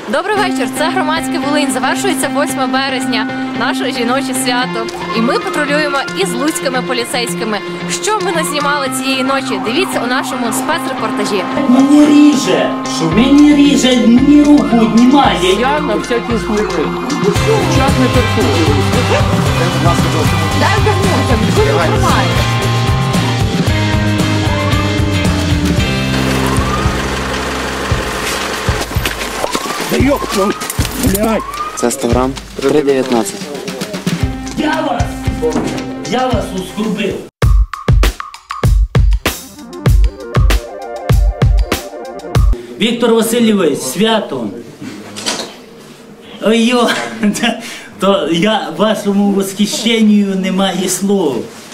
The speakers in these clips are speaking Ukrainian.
Добрий вечір. Це громадське Волинь. Завершується 8 березня, наше жіноче свято. І ми патрулюємо із луцькими поліцейськими. Що ми назнімали цієї ночі? Дивіться у нашому спецрепортажі. Мені ріже, ні руку знімає. Я на всякий случай. Час не торкую. Дай вернуся, ніхто не тримає. Да ёпта, блядь. Це 100 грам, 3,19. Я вас оскорбив. Віктор Васильович, свято. Ой-йо, то я вашому восхищенню немає слов.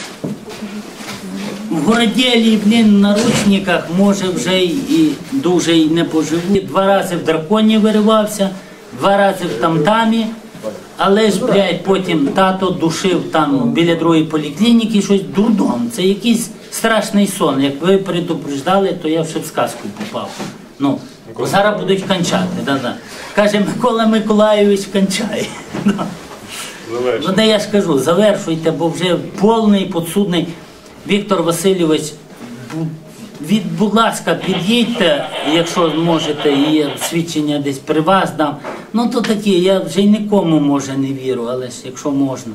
В городілі, блін, в наручниках, може, вже і дуже й не поживу. 2 рази в драконі виривався, 2 рази в тамтамі, але ж, блядь, потім тато душив там біля другої поліклініки щось дурдом. Це якийсь страшний сон. Як ви предупреждали, то я вже в сказку попав. Ну, зараз будуть кончати, да-да. Каже, Микола Миколайович кончає. Ну, де я ж кажу, завершуйте, бо вже повний, підсудний. Віктор Васильович, будь ласка, під'їдьте, якщо можете, і свідчення десь при вас дам. Ну то таке, я вже й нікому, може, не вірю, але ж якщо можна.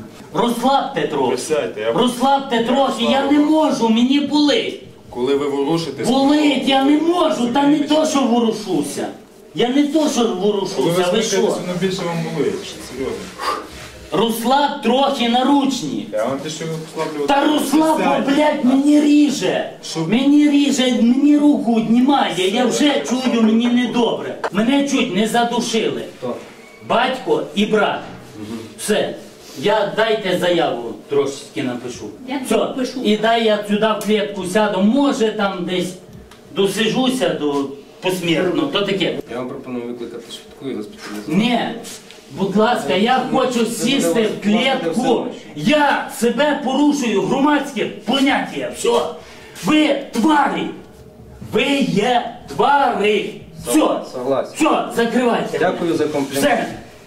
Розслабте трохи, я не можу, мені болить. Коли ви ворушитесь... Болить, я не можу, та не то, що ворушуся. Я не то, що ворушуся, ви що? Воно більше вам болить, серйозно. Розслаб трохи наручні. Я вам пишу розслаблювати. Та розслаб, блядь, мені ріже. Мені руку знімає, я вже чую, мені недобре. Мене чуть не задушили. Батько і брат. Все. Дайте заяву трошечки напишу. Все. І дай я сюди в клітку сяду, може там десь досижуся посмертно, то таке. Я вам пропоную викликати швидку і госпіталізувати. Ні. Будь ласка, я хочу сісти в клітку. Я себе порушую громадське поняття. Все. Ви твари. Ви є твари. Все. Согласен. Все, закривайте. Дякую за комплімент. Все.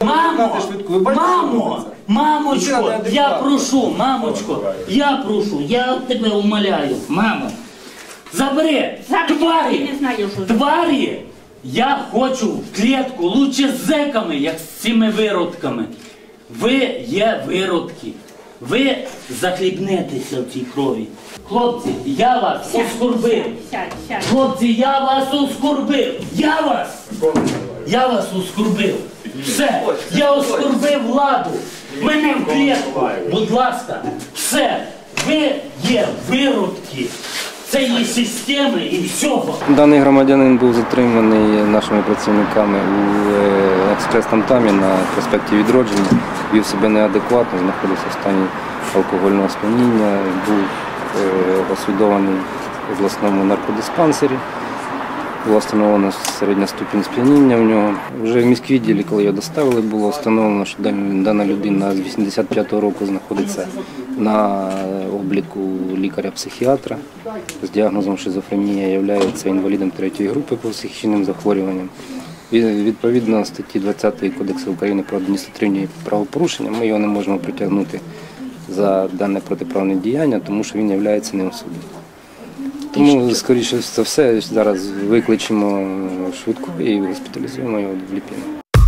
Мамочко, я прошу, мамочко, я тебе умоляю, мамо. Забери, твари. Я хочу в клітку, лучше з зеками, як з цими виродками. Ви є виродки. Ви захлібнетеся в цій крові. Хлопці, я вас оскорбив. Хлопці, я вас оскорбив. Я вас оскорбив. Все, я оскорбив владу. Мене в клітку, будь ласка. Все, ви є виродки. Це є системи і всього. Даний громадянин був затриманий нашими працівниками у експрес-тамтамі на проспекті Відродження. Вів себе неадекватно, знаходився в стані алкогольного сп'яніння, був освідований в обласному наркодиспансері. Була встановлена середня ступінь сп'яніння в нього. Вже в міськвідділі, коли його доставили, було встановлено, що дана людина з 85-го року знаходиться на обліку лікаря-психіатра з діагнозом шизофренія, є інвалідом 3-ї групи по психічним захворюванням. Відповідно статті 20 Кодексу України про адміністративні правопорушення ми його не можемо притягнути за дане протиправне діяння, тому що він є неосудним. Тому, скоріше за все, зараз викличемо швидку і госпіталізуємо його в Ліпіно.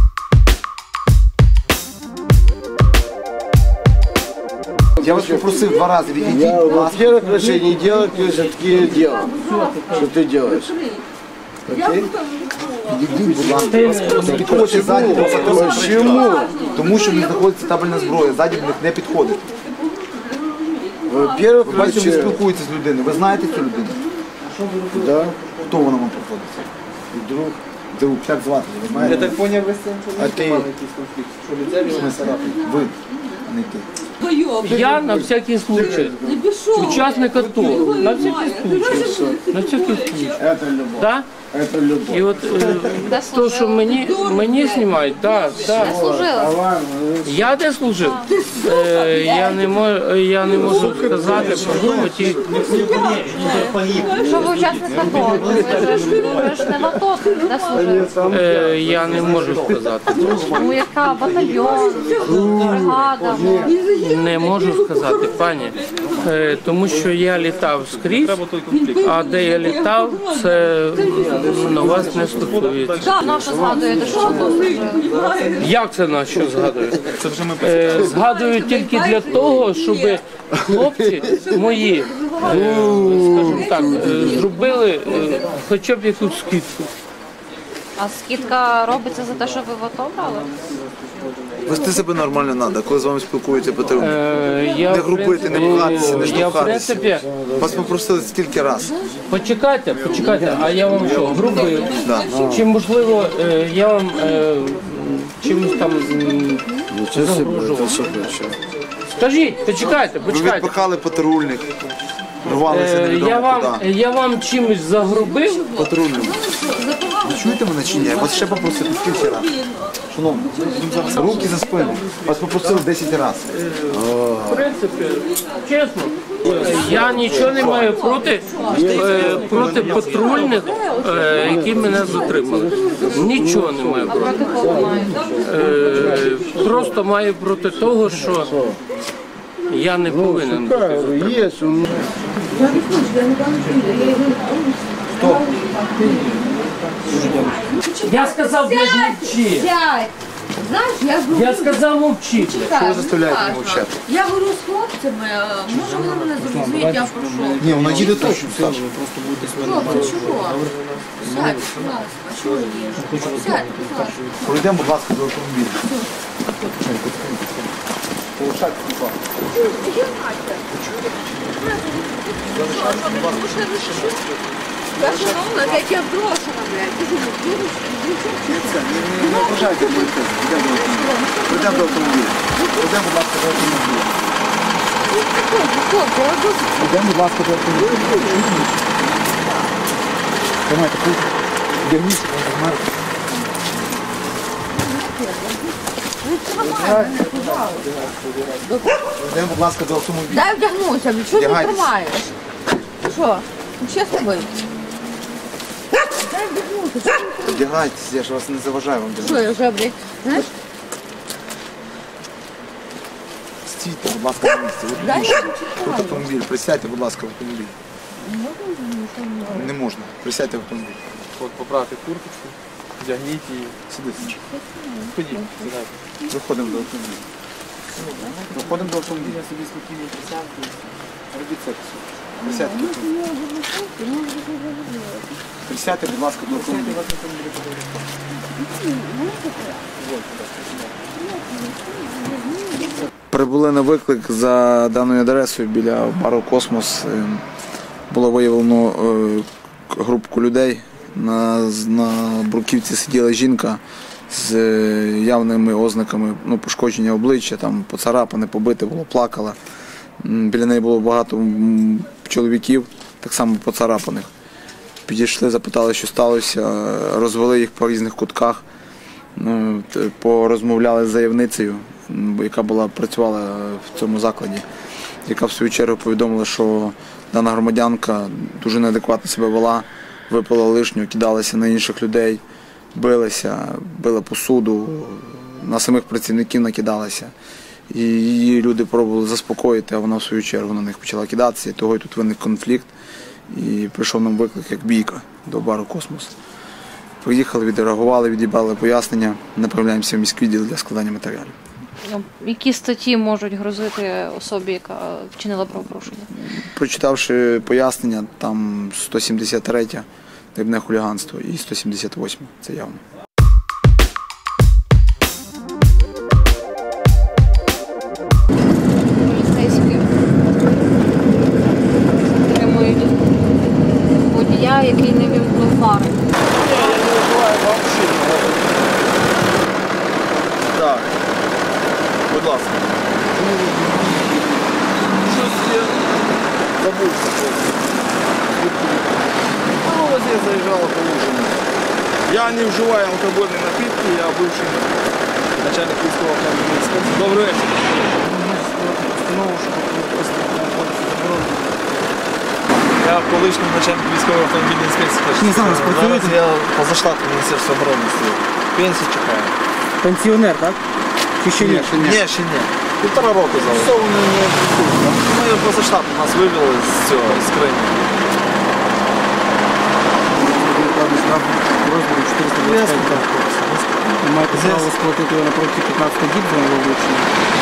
Я вас попросив 2 рази відійти. Во-первых, вообще не делай, такие дела. Что ты делаешь? Окей? Підійдіть, будь ласка. Підходьте ззаді. Чому? Тому що в них знаходиться табельна зброя, ззаді в них не підходить. Во-первых, ви бачите, вони спілкуються з людиною. Ви знаєте цю людину? Так. Хто вона вам приходиться? Друг. Друг, як звати? Ви знаєте? Я так поняв, ви з цим чоловіком мали якийсь конфлікт. Що лице його не царапає? Ви, а не ти. Я на всякий случай. Учасник АТО. На всякий случай. На всякий случай. Это любовь. Да? Это любовь. І от то, що мені знімають, так, так. Служила. Я де служив? Я не можу сказати, про ті. Що ви учасник АТО? Ви ж не в АТО, де служили? Я не можу сказати. Ну яка? Батальйон, бригада? Не можу сказати, пані. Тому що я літав скрізь, а де я літав, це на вас не стосується. На що згадуєте, що АТО служили? Як це на що згадую? Згадую тільки для того, щоб хлопці мої, скажімо так, зробили хоча б якусь скидку. А скидка робиться за те, що ви в АТО брали? Вести себе нормально треба, коли з вами спілкуються потрібно. Не грубити, не пхатися, не Я в штовхатися. принципі, Вас попросили стільки разів. почекайте, а я вам що, грубив? Да. Чи можливо я вам чимось там загрожував? Скажіть, почекайте, Ви почекайте. відпихали патрульних, рвалися невідомо куди. Я вам чимось загрубив? Патрульним. Ви чуєте мене чи ні? Вас ще попросили скільки разів? Шановні, руки за спину. Вас попросили 10 разів. В принципі, чесно, я нічого не маю проти патрульних, які мене затримали. Нічого не маю проти. Проти кого маєте? Просто маю проти того, що я не повинен бути. Я сказав, блядь, мовчи. Сядь. Знаєш, я говорю, Я сказав, мовчи, блядь. Що ви заставляєте мовчати? я говорю з хлопцями, може вони мене зрозуміють, я прошу. Ні, вона їде точно, Саша. Хлопці, чого? Сядь, будь ласка, чого ні? Сядь, будь ласка. Пройдемо, будь ласка, до автомобіля. Полишайте, будь ласка. Я шановна, як я брошена, блядь. Не ображайте поліцейських. Пройдемо до автомобіля. Пройдемо, будь ласка, до автомобіля. Пройдемо, будь ласка, до автомобіля. Тримайте, вдягніться, померте. Пройдемо, будь ласка, до автомобіля. Дай вдягнуся, блядь, що ти Вдягайтесь. тримаєш? Що? Що з тобою? Дай вдягнуся, що ти Вдягайтесь, я ж вас не заважаю вам вдягнути. Що я вже, блядь, знаєш? Стійте, будь ласка, на місці. От Дай більше. я Тут почекаю. автомобіль, присядьте, будь ласка, в автомобіль. Не можна. Присядьте в автомобіль. От поправте курточку, вдягніть її. Сидите. Ходіть, сідайте. Виходимо до автомобіля. Виходимо до автомобіля. Робіть це. Присядьте в автомобіль. Присядьте, будь ласка, до автомобіля. Прибули на виклик за даною адресою біля бару «Космос». Було виявлено групку людей. На бруківці сиділа жінка з явними ознаками пошкодження обличчя, там поцарапане, побите було, плакала. Біля неї було багато чоловіків, так само поцарапаних. Підійшли, запитали, що сталося, розвели їх по різних кутках, порозмовляли з заявницею, яка працювала в цьому закладі, яка в свою чергу повідомила, що дана громадянка дуже неадекватно себе вела, випила лишнього, кидалася на інших людей, билася, била посуду, на самих працівників накидалася. І її люди пробували заспокоїти, а вона в свою чергу на них почала кидатися, і того і тут виник конфлікт. І прийшов нам виклик як бійка до бару «Космос». Приїхали, відреагували, відібрали пояснення, направляємося в міськвідділ для складання матеріалів. Які статті можуть грозити особі, яка вчинила правопорушення? Прочитавши пояснення, там 173 дрібне хуліганство і 178 це явно. Поліцейські затримують водія, який не вімкнув фари. Так, будь ласка. Я не вживаю алкогольные напитки, я бывший начальник військового автомобільної інспекції. Добрий вечір. Я колишній начальник військової автомобільної інспекції. Зараз я позаштатний Міністерства оборони стою. Пенсію чекаю. Пенсіонер, так? Чи ще ні? Ні, ще ні. 1,5 року залишилось. Ми його позаштатно нас вивели з цього, з Криму. Розміру 425. Ви маєте право сплатити його на протязі 15 діб за його вручення.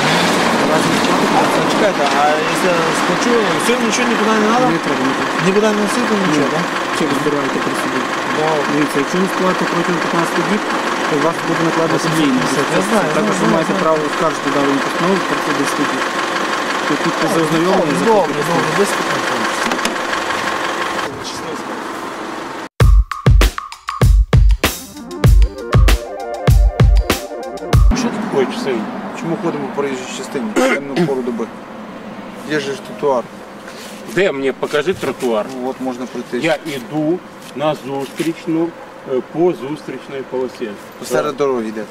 Чекайте, а якщо я сплачу, все, нічого нікуди не треба? Не треба нічого. Нікуди не носити, нічого, так? Чи ви збираєте при собі? Дивіться, якщо не сплатите протягом 15 діб, то у вас буде накладено подвійний. Я знаю. Також ви маєте право оскаржити дану постанову в процесі 10 діб. Тут підпис за ознайомлення. Добре, без питань. Що тут хочеш, син? Чому ходимо по проїжджій частині? Темну пору доби. Є ж тротуар. Де мені покажи тротуар? Ну, от можна пройти. Я йду на зустрічну, по зустрічній полосі. Посеред дороги йдете.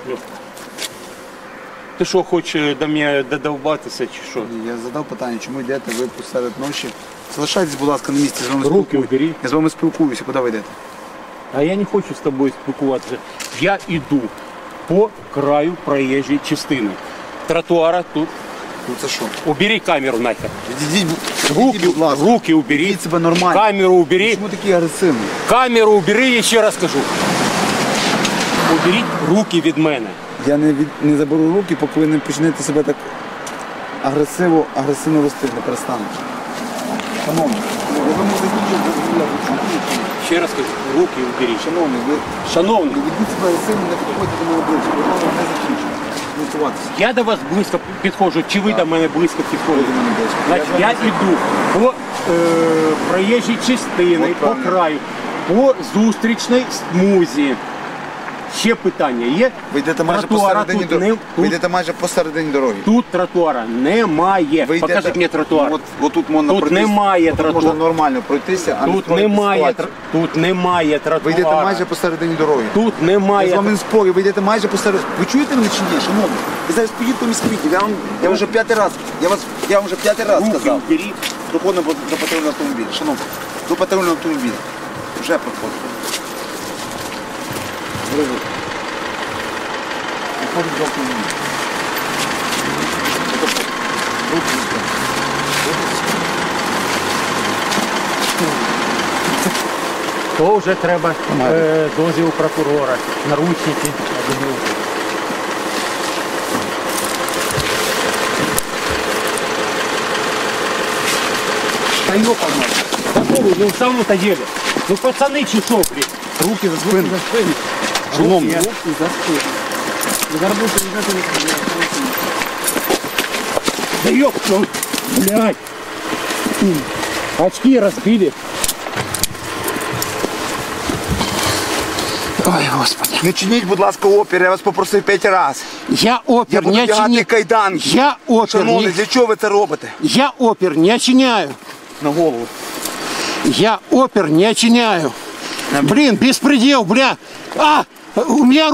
Ти що, хочеш до мене додовбатися чи що? Я задав питання, чому йдете ви посеред ночі? Залишайтесь, будь ласка, на місці, з вами Руки спілкуюся. убери. Я з вами спілкуюся, куди ви йдете? А я не хочу з тобою спілкуватися. Я йду по краю проїжджої частини. Тротуара тут. Ну це що? Убери камеру нахер. Відійдіть, будь ласка. Руки убери. Ведіть себе нормально. Камеру убери. Чому такі агресивні? Камеру убери, я ще раз кажу. Уберіть руки від мене. Я не заберу руки, поки ви не почнете себе так агресивно вести, не перестанете. Шановні, я думаю, закінчую. Ще раз кажу, руки уберіть. Шановний, ведіть себе агресивно, не підходьте до мене ближче, бо вам не закінчую. Спілкуватися. Я до вас близько підходжу, чи ви до мене близько підходите? до мене близько. Значить, я йду по проїжджій частині, по краю, по зустрічній смузі. Ще питання є? Ви йдете майже Тротуара посередині тут дороги. не- Ви йдете майже посередині дороги. Тут тротуара немає. Ви йдете- Покажіть мені тротуар. От тут можна Тут пройтися. немає Тут можна тротуару. нормально пройтися, а не Тут строїти немає, ситуацію. тут немає тротуара. Ви йдете майже посередині дороги. Тут Я немає. з вами не спорю, ви йдете майже посеред. Ви чуєте мене чи ні, шановні? Ви зараз поїдете в міськвіті, я вже п'ятий раз, я вам вже п'ятий раз Руки сказав. уберіть. Доходимо до патрульного автомобіля. Шановні, до патрульного автомобіля. Вже проходимо. Виходить до автомобіля. То вже треба дозвіл прокурора, наручники. Та ёпана, такого, ну в самом-то деле. Ну пацаны, чи що, блін? Руки за спину. Шановні. Руки за спину. Ви зараз будете віддати Да ёп, ну, блядь. Очки разбили. Ой, Господи. Не чиніть, будь ласка, опір, я вас попросив 5 разів. Я Я опер буду не вдягати очиняю. кайданки. Я опер Шановний, не... для чого ви це робите? Я опер не очиняю. На голову. Я опер не очиняю. Блин, беспредел, бля. А, у меня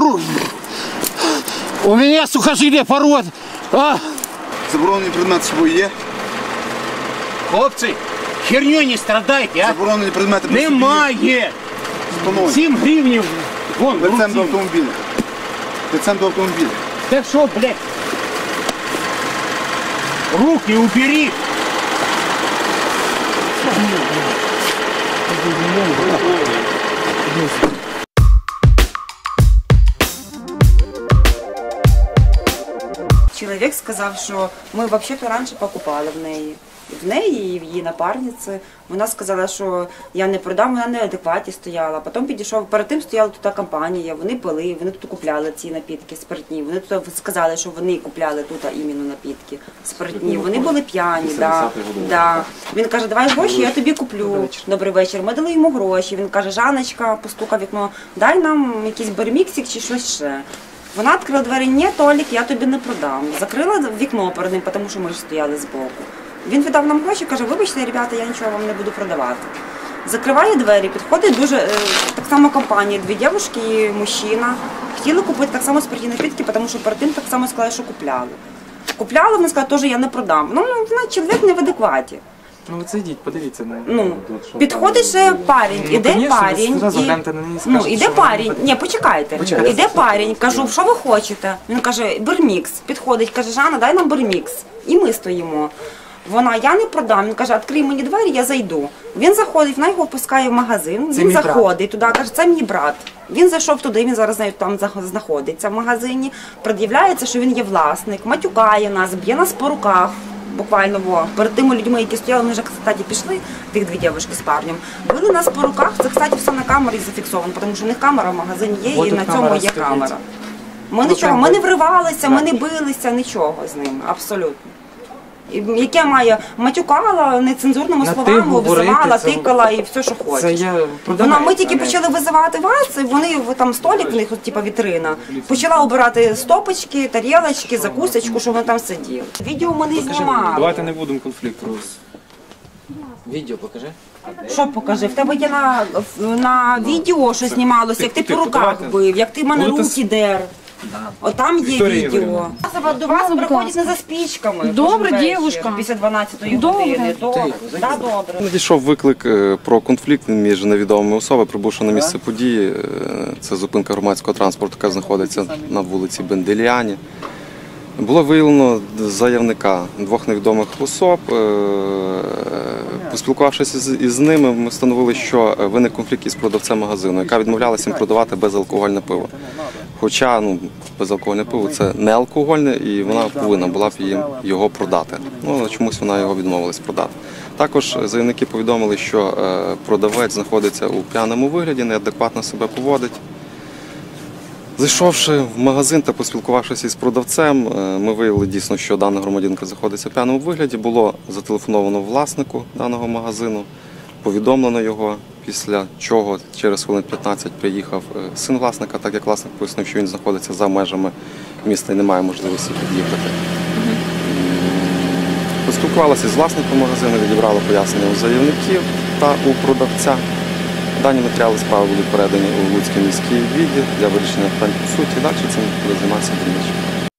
у меня сухожилие порвет. А, Заборонений предмет з собою є? хлопці, херню не страдайте, а. Заборонені предмети при собі є? Немає. Встановлені. 7 гривнів. Вон, Лицем до руки. автомобіля. Лицем до автомобіля. Да что, блядь? Руки убери. Чоловік сказав, що ми взагалі-то раніше покупали в неї. В неї і в її напарниці. Вона сказала, що я не продам, вона неадекваті стояла. Потім підійшов, перед тим стояла тут компанія, вони пили, вони тут купляли ці напітки спиртні. Вони тут сказали, що вони купляли тут іменно напітки спиртні. Вони були п'яні, да. Він каже, давай гроші, я тобі куплю. Добрий вечір. Ми дали йому гроші. Він каже, Жаночка, постукав в вікно, дай нам якийсь берміксик чи щось ще. Вона відкрила двері, ні, Толік, я тобі не продам. Закрила вікно перед ним, тому що ми ж стояли збоку. Він віддав нам гроші, каже, вибачте, ребята, я нічого вам не буду продавати. Закриває двері, підходить дуже так само компанія, дві дівчинки і мужчина. Хотіли купити так само спиртні напитки, тому що перед тим так само сказали, що купляли. Купляли, вони сказали, теж я не продам. Ну, вона чоловік не в адекваті. Ну, ви це йдіть, подивіться. Підходить ще парень, іде парень, іде парень, ні, почекайте, іде парень, кажу, що ви хочете? Він каже, Бермікс, підходить, каже, Жанна, дай нам Бермікс. І ми стоїмо. Вона, я не продам, він каже, відкрий мені двері, я зайду. Він заходить, вона його впускає в магазин, він заходить туди, каже, це мій брат. Він зайшов туди, він зараз там знаходиться в магазині, пред'являється, що він є власник, матюкає нас, б'є нас по руках. Буквально перед тими людьми, які стояли, вони вже, кстати, пішли, тих дві дівчинки з парнем, били нас по руках, це, кстати, все на камері зафіксовано, тому що в них камера в магазині є, і на цьому є камера. Ми нічого, ми не вривалися, ми не билися, нічого з ними, абсолютно. Яке має матюкала, нецензурними словами, обзивала, тикала і все, що хочеш. Ми тільки почали визивати вас, і вони, там столик, в них типу вітрина, почала обирати стопочки, тарілочки, закусочку, щоб вони там сиділи. Відео ми не знімали. Давайте не будемо конфлікту. Відео покажи. Що покажи? В тебе є на відео, що знімалося, як ти по руках бив, як ти в мене руки дер. Отам є відео. До вас приходять не за спічками. Добре, дівчинка. Після 12-ї години. Добре. Надійшов виклик про конфлікт між невідомими особами, прибувши на місце події. Це зупинка громадського транспорту, яка знаходиться на вулиці Бенделіані. Було виявлено заявника двох невідомих особ. Поспілкувавшись із ними, ми встановили, що виник конфлікт із продавцем магазину, яка відмовлялася їм продавати безалкогольне пиво. Хоча безалкогольне пиво – це не алкогольне, і вона повинна була б їм його продати. Ну, чомусь вона його відмовилась продати. Також заявники повідомили, що продавець знаходиться у п'яному вигляді, неадекватно себе поводить. Зайшовши в магазин та поспілкувавшись із продавцем, ми виявили дійсно, що дана громадянка знаходиться в п'яному вигляді. Було зателефоновано власнику даного магазину, повідомлено його, після чого через хвилин 15 приїхав син власника, так як власник пояснив, що він знаходиться за межами міста і не має можливості під'їхати. Поспілкувалися з власником магазину, відібрали пояснення у заявників та у продавця. Дані матеріали справи будуть передані у Луцький міський відділ для вирішення питань по суті. Далі цим буде займатися дільничий.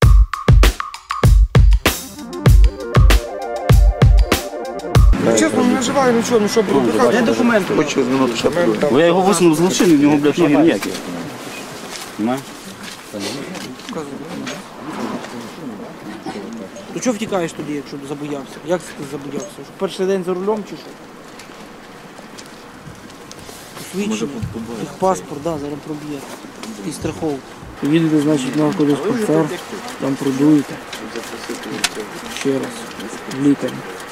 Чесно, не вживаю нічого, ну що буду брехати. Де документи? Хочу звернути ще. Бо я його висунув з машини, в нього, блядь, ноги ніякі. Понимаєш? То чого втікаєш тоді, якщо забоявся? Як ти забоявся? Що перший день за рулем чи що? Посвідчення, їх паспорт, да, зараз проб'є. І страховку. Їдете, значить, на автодиспансер, там продуєте. Ще раз, в лікарі.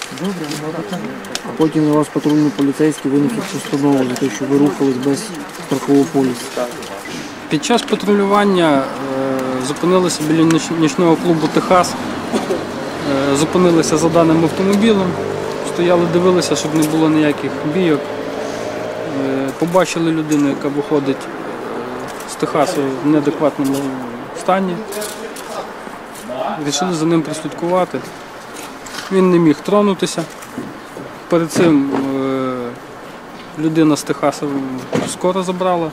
А потім на вас патрульний поліцейський винесуть постанову за те, що ви рухались без страхового полісу. Під час патрулювання зупинилися біля нічного клубу «Техас», зупинилися за даним автомобілем, стояли, дивилися, щоб не було ніяких бійок. Побачили людину, яка виходить з Техасу в неадекватному стані. Вирішили за ним прослідкувати. Він не міг тронутися. Перед цим людина з Техасу скоро забрала.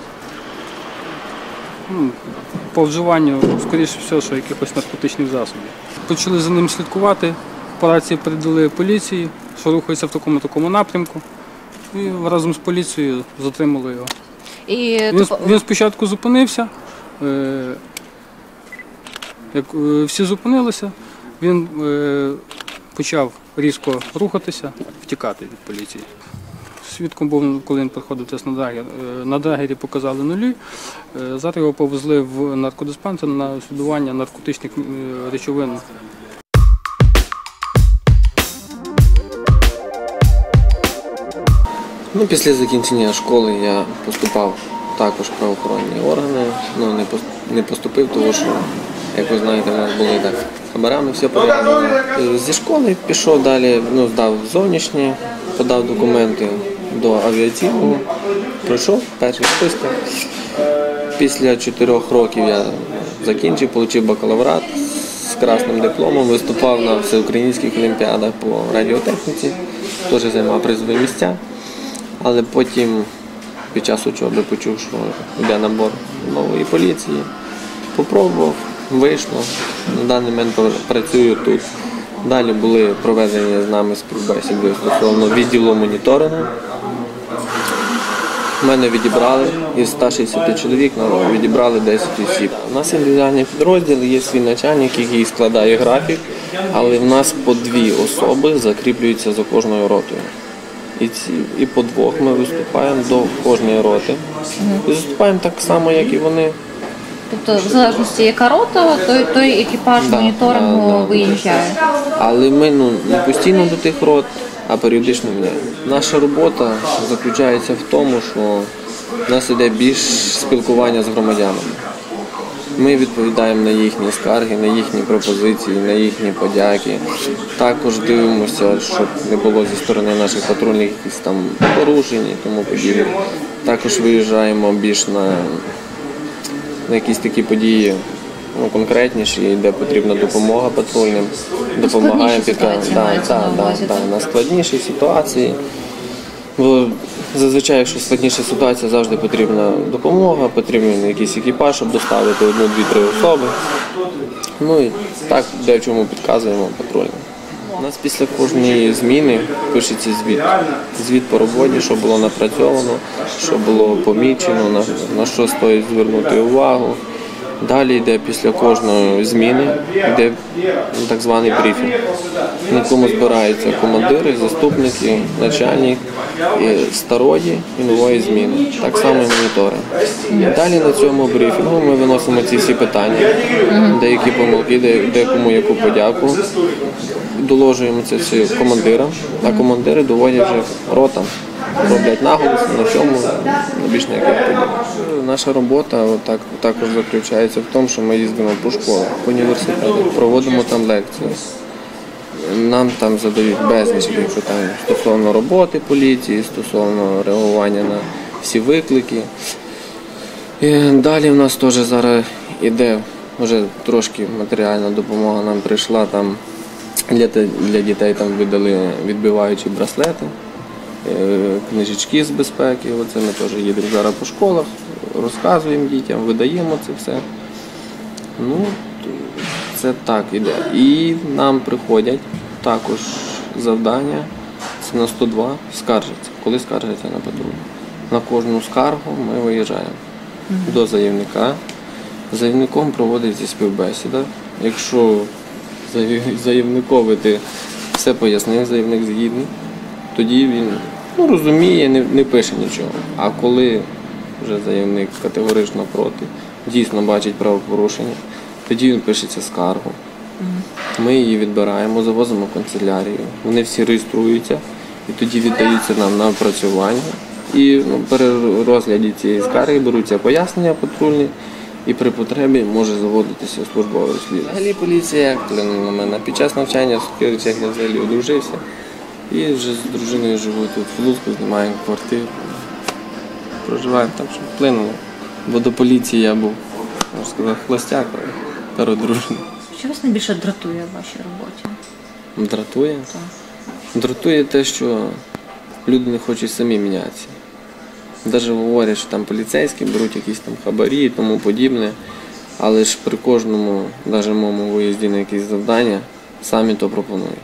По вживанню, скоріше всього, що якихось наркотичних засобів. Почали за ним слідкувати, по рації передали поліції, що рухається в такому напрямку. І разом з поліцією затримали його. Він спочатку зупинився, як всі зупинилися, він почав різко рухатися, втікати від поліції. Свідком був, коли він приходив тест на драгер. На драгері показали нулі. Зараз його повезли в наркодиспансер на слідування наркотичних речовин. Після закінчення школи я поступав також в правоохоронні органи, але не поступив, тому що, як ви знаєте, в нас були так хабарами все пов'язано. Зі школи пішов далі, здав зовнішнє, подав документи до авіаційного, пройшов перший список. Після 4 років я закінчив, отримав бакалаврат з красним дипломом, виступав на всеукраїнських олімпіадах по радіотехніці, теж займав призові місця. Але потім під час учоби почув, що йде набор нової поліції. Попробував, вийшло. На даний момент працюю тут. Далі були проведені з нами співбесіди стосовно відділу моніторингу. Мене відібрали із 160 чоловік, відібрали 10 осіб. У нас індивідуальний підрозділ, є свій начальник, який складає графік, але в нас по 2 особи закріплюються за кожною ротою. І по 2 ми виступаємо до кожної роти. І виступаємо так само, як і вони. Тобто, в залежності яка рота, той екіпаж моніторингу виїжджає. Але ми не постійно до тих рот, а періодично міняємо. Наша робота заключається в тому, що в нас іде більш спілкування з громадянами. Ми відповідаємо на їхні скарги, на їхні пропозиції, на їхні подяки. Також дивимося, щоб не було зі сторони наших патрульних якісь там порушень і тому подібне. Також виїжджаємо більш на якісь такі події конкретніші, де потрібна допомога патрульним. Допомагаємо на складніші ситуації. Бо зазвичай, якщо складніша ситуація, завжди потрібна допомога, потрібен якийсь екіпаж, щоб доставити 1, 2, 3 особи. Ну і так, де в чому підказуємо патрульним. У нас після кожної зміни пишеться звіт. Звіт по роботі, що було напрацьовано, що було помічено, на що стоїть звернути увагу. Далі йде після кожної зміни, йде так званий брифінг, на якому збираються командири, заступники, начальник старої і нової зміни. Так само і монітори. Далі на цьому брифінгу ми виносимо ці всі питання, деякі помилки, декому яку подяку. Доложуємо це всі командирам, а командири доводять вже ротам. Роблять наголос на чому, більш ніяких подій. Наша робота також заключається в тому, що ми їздимо по школах, по університетах, проводимо там лекції. Нам там задають безліч питань стосовно роботи поліції, стосовно реагування на всі виклики. І далі в нас теж зараз іде, вже трошки матеріальна допомога нам прийшла, там для дітей там видали відбиваючі браслети. Книжечки з безпеки, оце ми теж їдемо зараз по школах, розказуємо дітям, видаємо це все. Ну, це так іде. І нам приходять також завдання, це на 102, скаржаться, коли скаржаться на патруль. На кожну скаргу ми виїжджаємо до заявника. З заявником проводиться співбесіда. Якщо заявникові ти все пояснив, заявник згідний, тоді він розуміє, не пише нічого. А коли вже заявник категорично проти, дійсно бачить правопорушення, тоді він пишеться скаргу. Ми її відбираємо, завозимо в канцелярію. Вони всі реєструються і тоді віддаються нам на опрацювання. І при розгляді цієї скарги беруться пояснення патрульні і при потребі може заводитися службове розслідування. Взагалі поліція як вплинула на мене. Під час навчання в Сокиричах я взагалі одружився. І вже з дружиною живу тут в Луцьку, знімаємо квартиру. Проживаємо так, що вплинуло. Бо до поліції я був, можна сказати, холостяк, переодружений. Що вас найбільше дратує в вашій роботі? Дратує? Так. Дратує те, що люди не хочуть самі мінятися. Навіть говорять, що там поліцейські беруть якісь там хабарі і тому подібне. Але ж при кожному, навіть моєму виїзді на якісь завдання, самі то пропонують.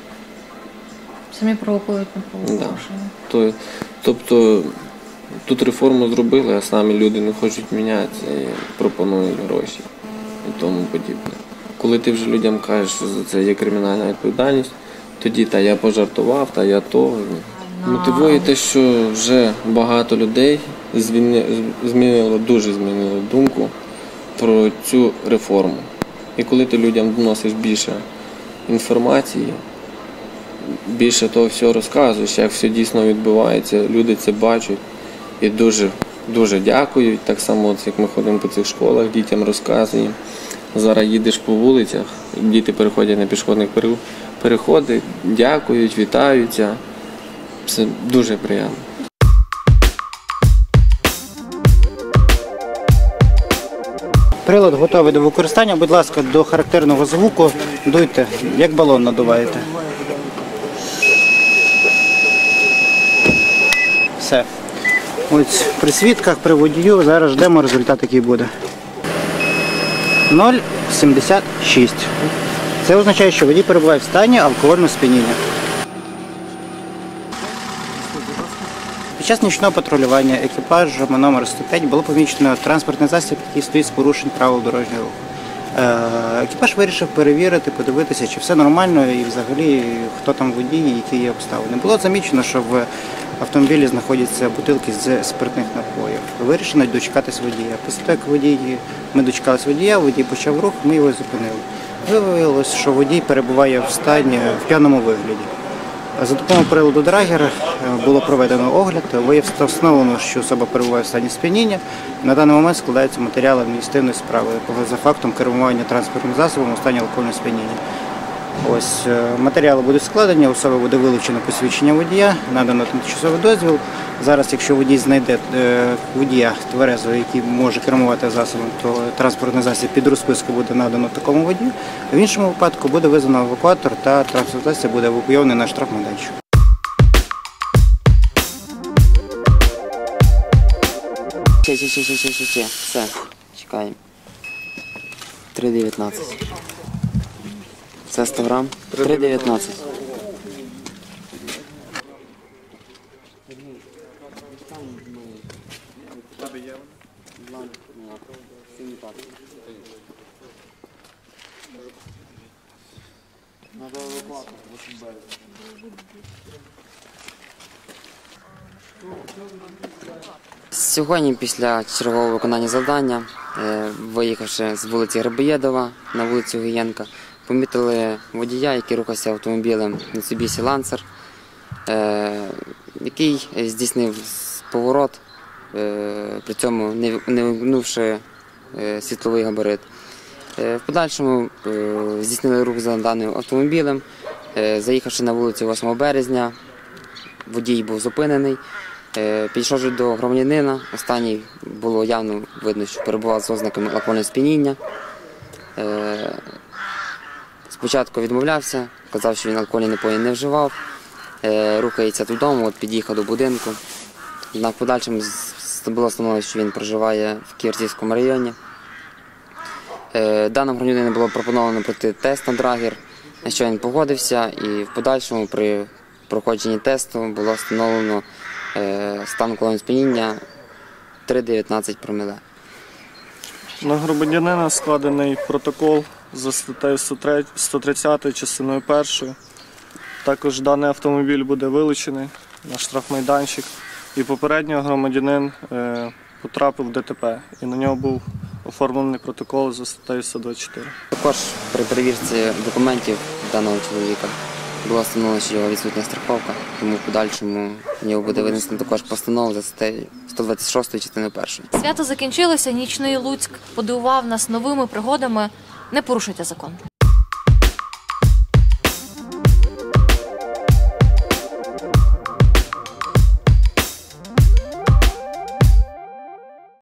Самі провокують на правопорушення. Да. Тобто тут реформу зробили, а самі люди не хочуть мінятися і пропонують гроші і тому подібне. Коли ти вже людям кажеш, що за це є кримінальна відповідальність, тоді я пожартував, я то. Мотивує те, що вже багато людей дуже змінило думку про цю реформу. І коли ти людям доносиш більше інформації, більше того всього розказуєш, як все дійсно відбувається, люди це бачать і дуже дякують. Так само, як ми ходимо по цих школах, дітям розказуємо. Зараз їдеш по вулицях, діти переходять на пішохідних переходи, дякують, вітаються. Це дуже приємно. Прилад готовий до використання. Будь ласка, до характерного звуку дуйте, як балон надуваєте. Все. Ось при свідках, при водію, зараз ждемо результат, який буде. 0,76. Це означає, що водій перебуває в стані алкогольного сп'яніння. Під час нічного патрулювання екіпажем номер 105 було помічено транспортний засіб, який стоїть з порушень правил дорожнього руху. Екіпаж вирішив перевірити, подивитися, чи все нормально і взагалі хто там водій і які є обставини. Було замічено, що в автомобілі знаходяться бутилки з спиртних напоїв. Вирішено дочекатись водія. Після того, як ми дочекалися водія, водій почав рух, ми його зупинили. Виявилось, що водій перебуває в стані в п'яному вигляді. За допомогою приладу Драгер було проведено огляд, встановлено, що особа перебуває в стані сп'яніння. На даний момент складаються матеріали адміністративної справи за фактом керування транспортним засобом у стані алкогольного сп'яніння. Ось матеріали будуть складені, особа буде вилучено посвідчення водія, надано тимчасовий дозвіл. Зараз, якщо водій знайде водія тверезого, який може кермувати засобом, то транспортний засіб під розписку буде надано такому водію. В іншому випадку буде визвано евакуатор та транспортний засіб буде евакуйований на штрафмайданчик. Все, чекаємо. 3,19. Це 100 грам. 3,19. Сьогодні після чергового виконання завдання, виїхавши з вулиці Грибоєдова на вулицю Гієнка, помітили водія, який рухався автомобілем Mitsubishi Lancer, який здійснив поворот, при цьому не вимкнувши світловий габарит. В подальшому здійснили рух за даним автомобілем, заїхавши на вулицю 8 березня, водій був зупинений. Підійшовши до громадянина, останній було явно видно, що перебував з ознаками алкогольного сп'яніння. Спочатку відмовлявся, казав, що він алкогольні напої не вживав, рухається додому, під'їхав до будинку. В подальшому було встановлено, що він проживає в Ківерцівському районі. Даному громадянину було пропоновано пройти тест на Драгер, на що він погодився, і в подальшому при проходженні тесту було встановлено стан алкогольного сп'яніння 3,19 проміле. На громадянина складений протокол за статтею 130 частиною 1. Також даний автомобіль буде вилучений на штрафмайданчик. І попередньо громадянин потрапив в ДТП і на нього був оформлений протокол за статтею 124. Також при перевірці документів даного чоловіка було встановлено, що його відсутня страховка, тому в подальшому в нього буде винесено також постанова за статтею 126 частиною 1. Свято закінчилося, нічний Луцьк подивував нас новими пригодами. Не порушуйте закон.